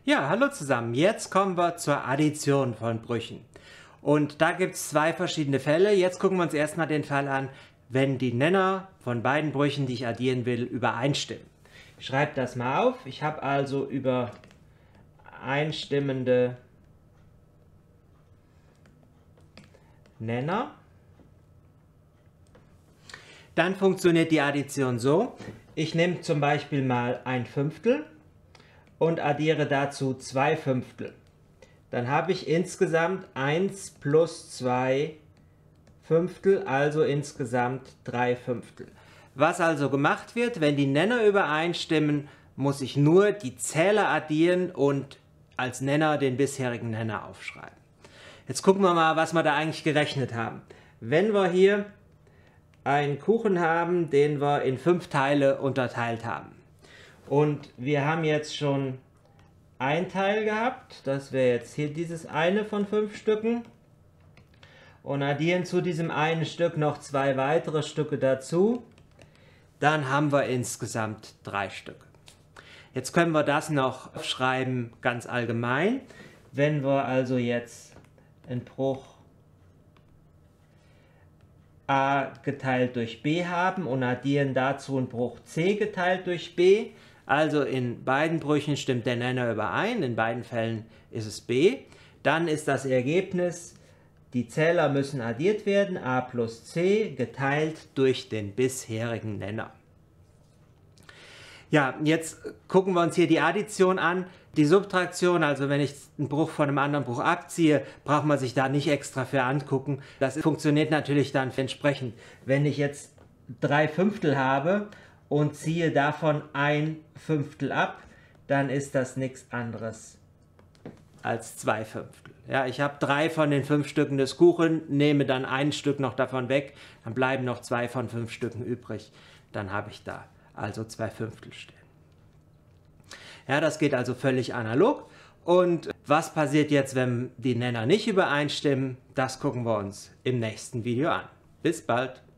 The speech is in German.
Ja, hallo zusammen. Jetzt kommen wir zur Addition von Brüchen. Und da gibt es zwei verschiedene Fälle. Jetzt gucken wir uns erstmal den Fall an, wenn die Nenner von beiden Brüchen, die ich addieren will, übereinstimmen. Ich schreibe das mal auf. Ich habe also übereinstimmende Nenner. Dann funktioniert die Addition so. Ich nehme zum Beispiel mal 1/5 und addiere dazu 2/5. Dann habe ich insgesamt 1 plus 2/5, also insgesamt 3/5. Was also gemacht wird, wenn die Nenner übereinstimmen, muss ich nur die Zähler addieren und als Nenner den bisherigen Nenner aufschreiben. Jetzt gucken wir mal, was wir da eigentlich gerechnet haben. Wenn wir hier einen Kuchen haben, den wir in 5 Teile unterteilt haben. Und wir haben jetzt schon ein Teil gehabt, das wäre jetzt hier dieses eine von 5 Stücken. Und addieren zu diesem einen Stück noch 2 weitere Stücke dazu. Dann haben wir insgesamt 3 Stücke. Jetzt können wir das noch schreiben ganz allgemein. Wenn wir also jetzt einen Bruch a geteilt durch b haben und addieren dazu einen Bruch c geteilt durch b, also in beiden Brüchen stimmt der Nenner überein, in beiden Fällen ist es b, dann ist das Ergebnis, die Zähler müssen addiert werden, a plus c geteilt durch den bisherigen Nenner. Ja, jetzt gucken wir uns hier die Addition an. Die Subtraktion, also wenn ich einen Bruch von einem anderen Bruch abziehe, braucht man sich da nicht extra für angucken. Das funktioniert natürlich dann entsprechend. Wenn ich jetzt 3/5 habe und ziehe davon 1/5 ab, dann ist das nichts anderes als 2/5. Ja, ich habe 3 von den 5 Stücken des Kuchens, nehme dann ein Stück noch davon weg, dann bleiben noch 2 von 5 Stücken übrig. Dann habe ich da also 2/5 stehen. Ja, das geht also völlig analog. Und was passiert jetzt, wenn die Nenner nicht übereinstimmen? Das gucken wir uns im nächsten Video an. Bis bald!